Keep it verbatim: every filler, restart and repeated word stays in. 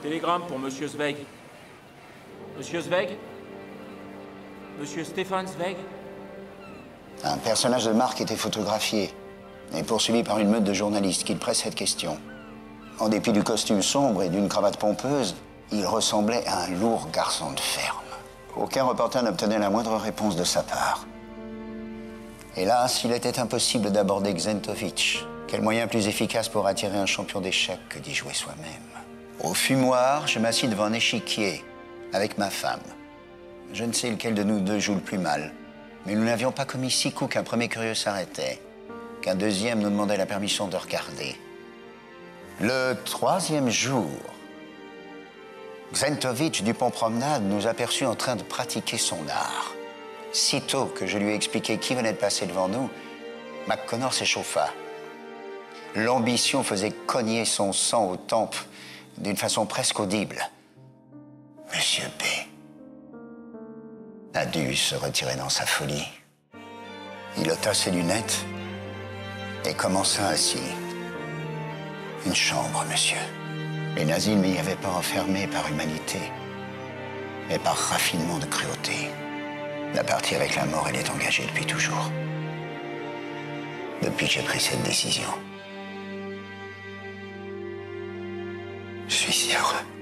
Télégramme pour Monsieur Zweig. Monsieur Zweig? Monsieur Stéphane Zweig? Un personnage de marque était photographié et poursuivi par une meute de journalistes qui le pressaient de questions. En dépit du costume sombre et d'une cravate pompeuse, il ressemblait à un lourd garçon de ferme. Aucun reporter n'obtenait la moindre réponse de sa part. Hélas, il était impossible d'aborder Gsentovitch. Quel moyen plus efficace pour attirer un champion d'échecs que d'y jouer soi-même? Au fumoir, je m'assis devant un échiquier avec ma femme. Je ne sais lequel de nous deux joue le plus mal, mais nous n'avions pas commis six coups qu'un premier curieux s'arrêtait, qu'un deuxième nous demandait la permission de regarder. Le troisième jour, Gsentovitch du Pont-Promenade nous aperçut en train de pratiquer son art. Sitôt que je lui ai expliqué qui venait de passer devant nous, McConnor s'échauffa. L'ambition faisait cogner son sang aux tempes d'une façon presque audible. Monsieur B a dû se retirer dans sa folie. Il ôta ses lunettes et commença ainsi. Une chambre, monsieur. Les nazis ne m'y avaient pas enfermé par humanité, mais par raffinement de cruauté. La partie avec la mort, elle est engagée depuis toujours. Depuis que j'ai pris cette décision. Je suis si heureux.